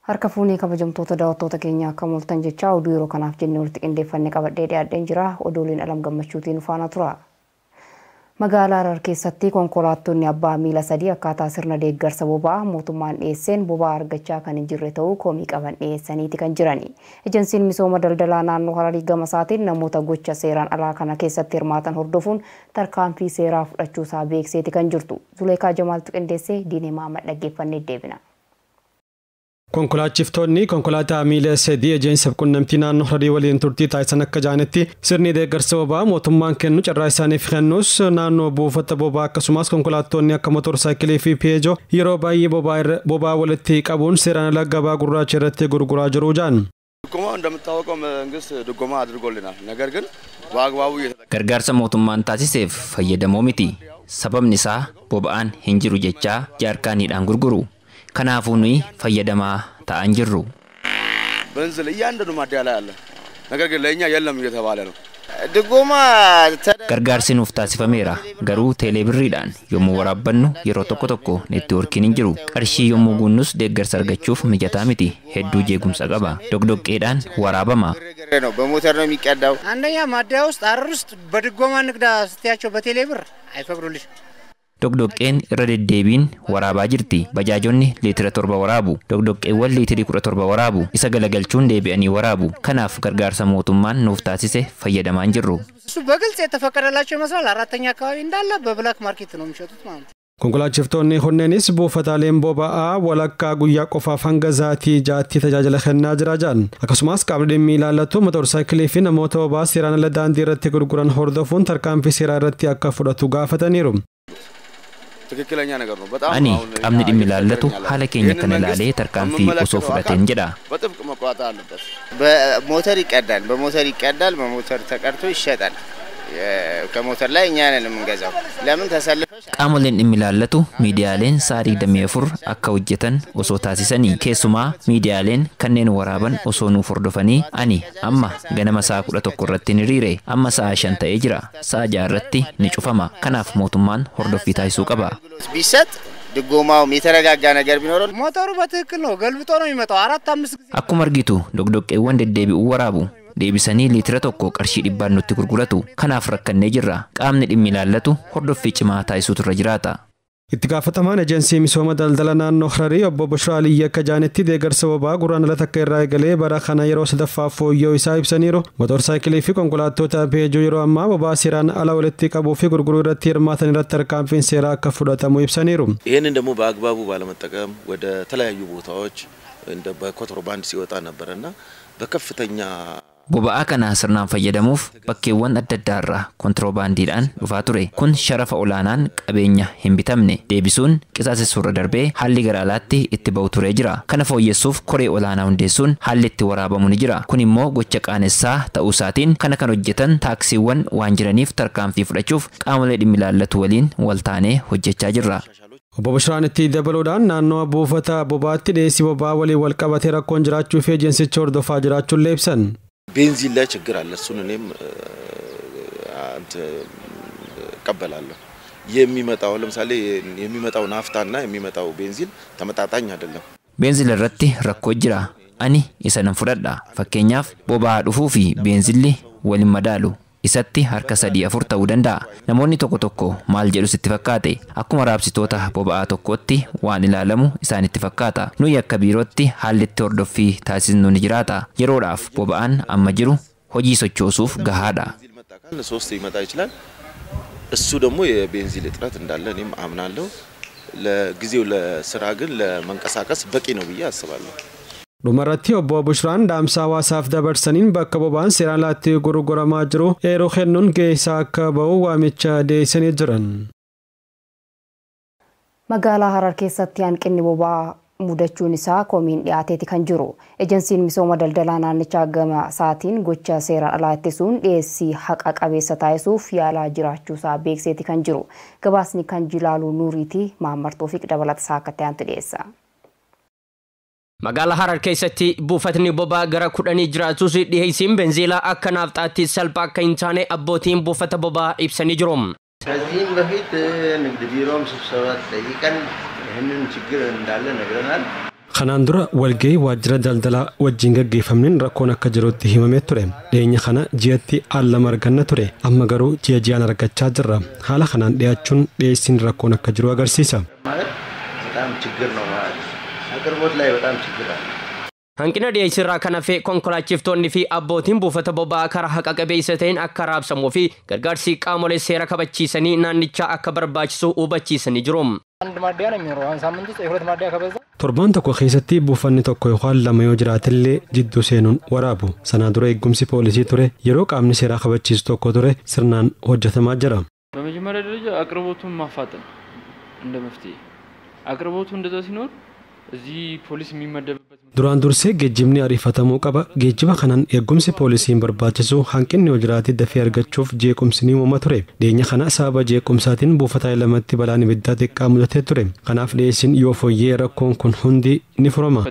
Harka fuunee kabajamtoota daawwattoota keenyaa akka mul'atan jecha oduu yeroo kanaaf jennee walitti qindeeffannee qabadhee dhiyaadheen jira. Oduuleen alam gammachuutiin faana tura. Magaalaa Harar keessatti konkolaattonni abbaa miila sadii akkaataa sirna deeggarsa boba'aa mootummaan dhiyeesseen boba'aa argachaa kan hin jirre ta'uu komii qaban dhiyeessaniiti kan jirani. Ejensiin misooma daldalaa naannoo Hararii gama isaatiin namoota gocha seeraan alaa kana keessatti hirmaatan hordofuun tarkaanfii seeraa fudhachuusaa beekseeti kan jirtu. Zuleekaa Jamaaltu qindeessee Diinee Maamad dhaggeeffannee deebina. Konkolaachiftonni konkolaataa miila sadii ejeensaaf qunnamtii naannoo Hararii waliin turtii taasisan akka jaanetti sirni deeggarsa boba'aa mootummaan kennu carraa isaaniif kennus naannoo buufata boba'aa akkasumas konkolaattonni akka motorsaayikilii fi piyeejoo yeroo baay'ee boba'aa walitti qabuun seeraan ala gabaa gurraacha irratti gurguraa jiru jaan. Gargaarsa mootummaan taasiseef fayyadamoo miti. Sababni isaa boba'aan hin jiru jechaa jaarkaaniidhaan gurguru. Kanaafuu nuyi fayyadamaa ta'an jirru. Gargaarsi nuuf taasifameera. Garuu teeleebirriidhaan yommuu waraabbannu yeroo tokko neetwoorkiin hin jiru. Qarshii yommuu guunnus deeggarsa argachuuf mijataa miti. Hedduu jeequmsa qaba. Dogdoqqeedhaan waraabama. አንደኛ ማደያ ውስጥ ሐረር ውስጥ በድጎማ ንግዳ ስትያቸው በቴሌብር አይፈቅዱልሽ. Dogdoqqeen irra deddeebiin waraabaa jirti. Bajaajonni liitira 7 waraabu. Dogdoqqeewwan liitirii 17 waraabu. Isa galagalchuun deebi'anii waraabu. Kanaaf gargaarsa mootummaan nuuf taasise fayyadamaa hin jirru. እሱ በግልጽ የተፈቀደላቸው ይመስላል። አራተኛ አካባቢ እንዳለ በብላክ ማርኬት ነው የሚሸጡት ማለት ነው. Konkolaachiftonni kunneenis buufataaleen boba'aa walakkaa guyyaa qofaaf hanga sa'aatii 6tti tajaajila kennaa jiran. Akkasumas qaamni dhimmi ilaallatu motorsaayikilii fi namoota boba'aa seeraan ala daandii irratti gurguran hordofuun tarkaanfii seeraa irratti akka fudhatu gaafataniiru. Ani qaamni dhimmi ilaallatu haala keenya kana ilaalee tarkaanfii osoo fudhateen jedha. በሞተር ይቀዳል በሞተር ተቀድቶ ይሸጣል. ከሞተር ላይ እኛ ነን የምንገዛው። ለምን ተሰልፈሽ qaamoleen dhimmi ilaallatu miidiyaaleen sa'aatii 24 akka hojjetan osoo taasisanii keessumaa miidiyaaleen kanneen waraaban osoo nuuf hordofanii ani amma ganama sa'a 11 irratti ni riire amma sa'a 5 ta'ee jira sa'a 6 irratti ni cufama kanaaf mootummaan hordoffii taasisuu qaba. ቢሰጥ ድጎማው የተረጋጋ ነገር ቢኖር ሞተሩ በትክክል ነው ገልብጦ ነው የሚመጣው 4-5 ጊዜ akkuma argitu dogdoqqeewwan deddeebi'uu waraabu. Deebisanii liitira tokko qarshii 100 nutti gurguratu. Kanaaf rakkannee jirra. Qaamni dhimmi ilaallatu hordoffii cimaa taasisuutu irra jiraata. Itti gaafatamaan ejensii misooma daldala naannoo Hararii obbo Bushraa Aliyyi akka jaanetti deeggarsa boba'aa gurraan ala takka irraa eegalee bara kana yeroo sadaffaaf fooyya'uu isaa ibsaniiru. Motorsaayikilii fi konkolaattota piyeejoo yeroo ammaa boba'aa seeraan ala walitti qabuu fi gurguruu irratti hirmaatan irratti tarkaanfiin seeraa akka fudhatamu ibsaniiru. ይህንን ደግሞ በአግባቡ ባለመጠቀም ወደ ተለያዩ ቦታዎች እንደ በኮንትሮባንድ ሲወጣ ነበርና በከፍተኛ Boba'aa kana sirnaan fayyadamuuf bakkeewwan adda addaa irraa kontiroobaandiidhaan dhufaa ture. Kun sharafa olaanaan qabeenya hin bitamne deebisuun qisaasessuurra darbee haalli gara alaatti itti ba'u turee jira. Kana fooyyessuuf koree olaanaa hundeessuun haalli itti waraabamu ni jira. Kun immoo gocha qaanessaa ta'uu isaatiin kana kan hojjetan taaksiiwwan waan jiraniif tarkaanfii fudhachuuf qaamolee dhimmi ilaallatu waliin wal taanee hojjechaa jirra. Obbo Bushraan itti dabaluudhaan naannoo buufata boba'aatti dhiyeessii boba'aa waliin wal qabatee rakkoon jiraachuu fi ejensicha hordofaa jiraachuun ibsan. ቤንዚን ላይ ችግር አለ እሱን እኔም ቀበላለሁ የሚመጣው ለምሳሌ የሚመጣው ናፍታና የሚመጣው ቤንዚን ተመጣጣኝ አይደለም ቤንዚን irratti rakkoo jira ani isa nan fudhadha fakkeenyaaf boba'aa dhufuu fi beenzilli waliin madaalu isatti harka 3-4 ta'uu danda'a namoonni tokko maal jedhu sitti fakkaate akkuma raabsitoota boba'aa tokkotti waan ilaalamu isaanitti fakkaata nuyi akka biirootti haalli itti hordoffii taasisnu ni jiraata yeroodhaaf boba'aan amma jiru hojii sochoosuuf gahaadha. ሶስት ይመጣ ይችላል እሱ ደግሞ የቤንዚን እጥረት እንዳለ እኔም አምናለሁ ለጊዜው ለስራ ግን ለመንቀሳቀስ በቂ ነው ብዬ አስባለሁ. Dhumarratti obbo Bushraan dhaamsa hawaasaaf dabarsaniin bakka boba'aan seeraan alaatti gurguramaa jiru yeroo kennuun geessaa akka ba'u waamicha dhiyeessanii jiran. Magaalaa Harar keessatti hanqinni boba'aa mudachuun isaa komiin dhiyaateeti kan jiru. Ejensiin misooma daldalaa naannichaa gama isaatiin gocha seeraan alaa ittisuun dhiyeessii haqa qabeessa taasisuuf yaalaa jiraachuu isaa beekseeti kan jiru. Gabaasni kan Jilaaluu Nuuriiti Maammartoo fi dabalata isaa akka ta'antu dhiyeessa. Magaalaa Harar keessatti buufatni boba'aa gara 10 jiraatus dhiyeessiin benziilaa akka naafxaatti salphaa akka hin taane abbootiin buufata boba'aa ibsanii jiru. ከዚህም በፊት ንግድ ቢሮም ስብሰባ ጠይቀን ይህንን ችግር እንዳለ ነግረናል። Kanaan dura walgahii waajjira daldalaa wajjin gaggeeffamneen rakkoon akka jirutti himamee ture. Dhiyeenya kana ji'atti lama arganna ture. Amma garuu ji'aan argachaa jirra. Haala kanaan dhiyaachuun dhiyeessiin rakkoon akka jiru agarsiisa. Hanqina dhiyeessirraa kan hafe konkolaachiftonni fi abbootiin buufata boba'aa karaa haqa qabeessa ta'een akka raabsamuu fi gargaarsi qaamolee seera kabachiisanii naannichaa akka barbaachisu hubachiisanii jiru. Torbaan tokko keessatti buufanni tokko yookaan lama yoo jiraatillee jidduu seenuun waraabu. Sanaa dura eegumsi poolisii ture yeroo qaamni seeraa kabachiisu tokko ture sirnaan hojjetamaa jira. በመጀመሪያ ደረጃ አቅርቦቱን ማፋጠን እንደ መፍትሄ አቅርቦቱ እንደዛ ሲኖር እዚህ ፖሊስ የሚመደብበት duraan dursee geejjibni ariifatamuu qaba. Geejjiba kanaan eegumsi poolisiin barbaachisu hanqinni hojiraatti dafee argachuuf jeequmsi ni uumama ture. Dhiyeenya kana sababa jeequmsaatiin buufata lamatti balaan ibiddaa xiqqaa mudatee ture. Kanaaf dhiyeessiin yoo fooyyee rakkoon kun hundi ni furama.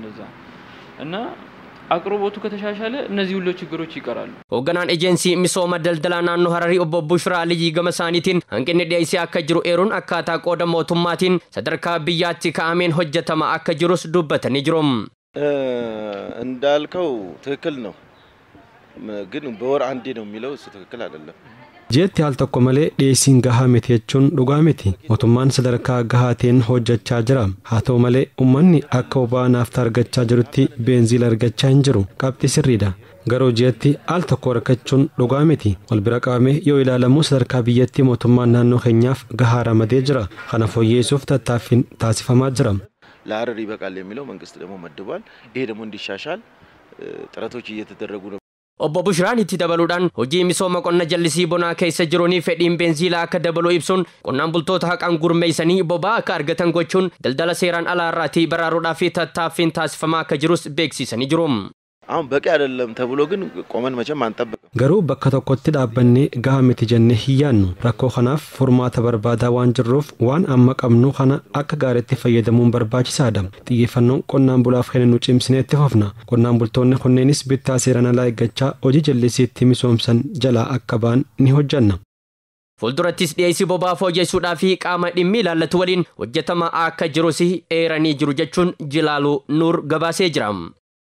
አቅርቦቱ ከተሻሻለ እነዚህ ሁሉ ችግሮች ይቀራሉ። ሆገናን ኤጀንሲ ሚሶማ ደልደላ ናኖ ሀረሪ ኦቦ ቡሽራ ልይ ገመሳኒቲን አንቅን ዲያይሲ አከጅሩ ኤሩን አካታ ቆደ ሞቱማቲን ሰደርካ ብያቲ ከአሜን ሆጀተማ አከጅሩስ ዱበተን ይጅሮም እንዳልከው ትክክል ነው ግን በወር አንዴ ነው የሚለው እሱ ትክክል አይደለም። Jeetti haal tokko malee dhiyeessiin gahaa miti jechuun dhugaa miti. Mootummaan sadarkaa gahaatiin hojjechaa jira. Haa ta'u malee uummanni akka boba'aa naaftaa argachaa jirutti beenziila argachaa hin jiru. Qabxii sirriidha. Garuu jeetti haal tokko argachuun dhugaa miti. Wal bira qabamee yoo ilaalamu sadarkaa biyyatti mootummaan naannoo keenyaaf gahaa ramadee jira. Kana fooyyeessuuf tattaaffiin taasifamaa jira. ለሀረሪ ይበቃል የሚለው መንግስት ደግሞ መድቧል። ይሄ ደግሞ እንዲሻሻል ጥረቶች እየተደረጉ ነው። Obbo Bushraan itti dabaluudhaan hojii misooma qonna jallisii bonaa keessa jiranii fedhiin beenziilaa akka dabaluu ibsuun qonnaan bultoota haqaan gurmeessanii boba'aa akka argatan gochuun daldala seeraan alaarraatii baraaruudhaa fi tattaaffiin taasifamaa akka jirus beeksisanii jiru. አሁን በቂ አይደለም ተብሎ ግን ቆመን መቼም አንጠብቅም። Garuu bakka tokkotti dhaabbannee gahaa miti jennee hin yaannu. Rakkoo kanaaf furmaata barbaadaa waan jirruuf waan amma qabnu kana akka gaariitti fayyadamuun barbaachisaadha. Xiyyeeffannoon qonnaan bulaaf kennu cimsinee itti fufna. Qonnaan bultoonni kunneenis bittaa seeraan alaa eeggachaa hojii jallisiitti misoomsan jalaa akka ba'an ni hojjanna. Fuuldurattis dhiyeessii boba'aa fooyyessuudhaa fi qaama dhimmi ilaallatu waliin hojjetamaa akka jirus eeranii jiru jechuun Jilaaluu Nuur gabaasee jira.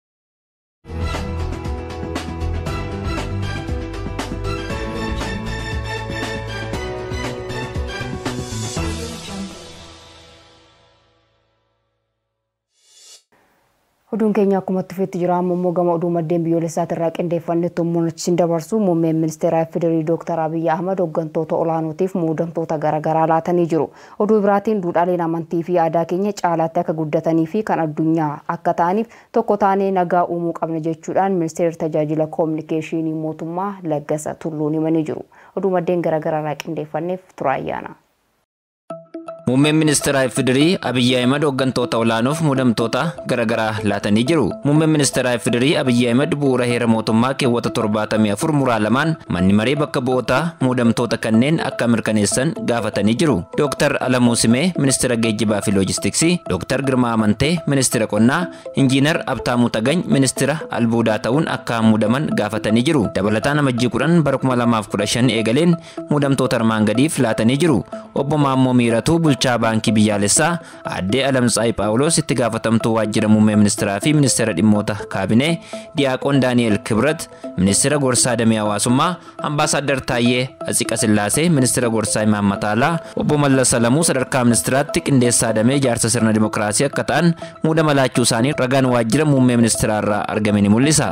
Oduun keenya akkuma tufeetti jira ammoo gama oduu maddeen biyyoolessaati irraa qindeeffanne tummuun dabarsu muummeen ministeera Federaalaa Dr. Abiy Ahmed hooggantoota olaanootiif muudamtoota garaagaraa laatanii jiru. Oduu biraatiin duudhaaleen amantii fi aadaa keenya caalaatti akka guddatanii fi kan addunyaa akka ta'aniif tokko taanee nagaa uumuu qabna jechuudhaan ministeerri tajaajila koominikeeshinii mootummaa Laggasa Tulluun himanii jiru. Oduu maddeen garaagaraa irraa qindeeffanneef Turaayyaana. Muummeen ministeera Federaalaa Abiy Ahmed hooggantoota olaanoof muudamtoota garaagaraa laatanii jiru. Muummeen ministeera Federaalaa Abiy Ahmed bu'uura heera mootummaa keewwata 74 muraa lamaan manni maree bakka bu'ootaa muudamtoota kanneen akka mirkaneessan gaafatanii jiru. Dr. Alamuu Simee ministeera geejjibaa fi loojistiksii, Dr. Girmaa Amantee ministeera qonnaa, Injiinar Abtaamuu Tagany ministeera albuudaa ta'uun akka muudaman gaafatanii jiru. Dabalataan amajjii 10 bara 2015 eegaleen muudamtoota armaan gadiif laatanii jiru. Obbo Maammoo Miiratuu bulchaa baankii biyyaalessaa, Aadde Alamtsaay Phaawulos itti gaafatamtuu waajjira muummee ministeeraa fi ministeera dhimmoota kaabinee, Diyaaqoon Daani'el Kibrat ministeera gorsaa damee hawaasummaa, Ambaasaadder Taayyee Atsiqasillaasee ministeera gorsaa imaammata alaa, Obbo Mallas Alamuu sadarkaa ministeeraatti qindeessaa damee ijaarsa sirna dimokiraasii akka ta'an muudama laachuu isaanii ragaan waajjira muummee ministeeraa irraa argame ni mul'isa.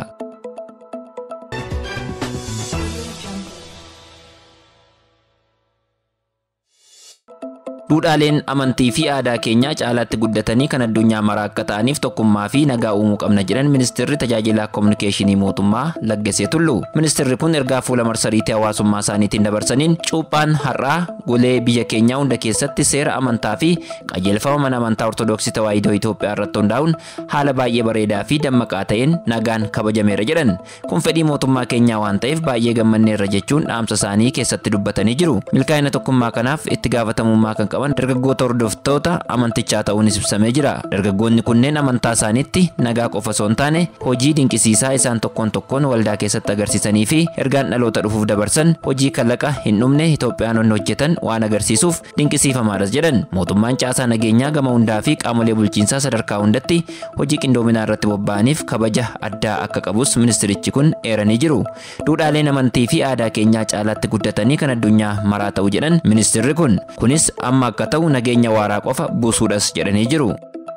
Duudhaaleen amantii fi aadaa keenyaa caalaatti guddatanii kan addunyaa maraa akka ta'aniif tokkummaa fi nagaa uumuu qabna jedhan ministeerri tajaajila koominikeeshinii mootummaa Laggasee Tulluu. Ministeerri kun ergaa fuula marsariitii hawaasummaa isaaniitiin dabarsaniin cuuphaan har'aa golee biyya keenyaa hunda keessatti seera amantaa fi qajeelfama mana amantaa Ortodoksii Tawaahidoo Itoophiyaa irratti hundaa'uun haala baay'ee bareedaa fi dammaqaa ta'een nagaan kabajameera jedhan. Kun fedhii mootummaa keenyaa waan ta'eef baay'ee gammanneerra jechuun dhaamsa isaanii keessatti dubbatanii jiru. Milkaa'ina tokkummaa kanaaf itti gaafatamummaa kan qaban dargaggoota hordoftoota amantichaa ta'uunis ibsamee jira. Dargaggoonni kunneen amantaa isaaniitti nagaa qofa osoo hin taane hojii dinqisiisaa isaan tokkoon tokkoon waldaa keessatti agarsiisanii fi ergaan dhaloota dhufuuf dabarsan hojii kalaqa hin dhumne Itoophiyaanonni hojjetan waan agarsiisuuf dinqisiifamaadhas jedhan. Mootummaan caasaa nageenyaa gama hundaa fi qaamolee bulchiinsaa sadarkaa hundatti hojii qindoominaa irratti bobba'aniif kabaja addaa akka qabus ministerichi kun eeranii jiru. Duudhaaleen amantii fi aadaa keenyaa caalaatti guddatanii kan addunyaa maraa ta'u jedhan ministeerri kun. Kunis amma akka ta'u nageenya waaraa qofa buusuudhas jedhanii jiru.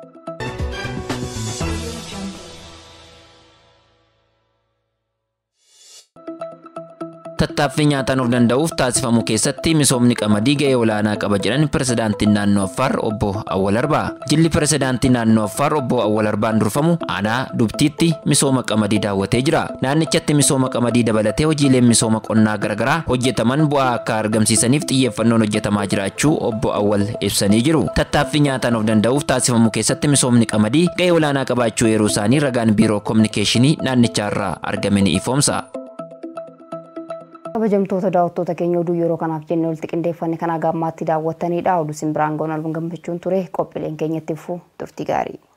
Tattaaffii nyaataan of danda'uuf taasifamu keessatti misoomni qamadii ga'ee olaanaa qaba jedhan pirezidaantiin naannoo Affaar obbo Awwal Arbaa. Jilli pirezidaantii naannoo Affaar obbo Awwal Arbaan durfamu aanaa Dubtiitti misooma qamadii daawwatee jira. Naannichatti misooma qamadii dabalatee hojiileen misooma qonnaa garaagaraa hojjetaman bu'aa akka argamsiisaniif xiyyeeffannoon hojjetamaa jiraachuu obbo Awwal ibsanii jiru. Tattaaffii nyaataan of danda'uuf taasifamu keessatti misoomni qamadii ga'ee olaanaa qabaachuu eeruu isaanii ragaan biiroo kominikeeshinii naannichaarraa argame ni ifoomsa. Kabajamtoota daawwattoota keenya oduu yeroo kanaaf jennee walitti qindeeffanne kana gammaatti daawwattanidha. Oduu simbiraan goon albun gammachuun ture qophiileen keenyatti fufuu turtii gaarii.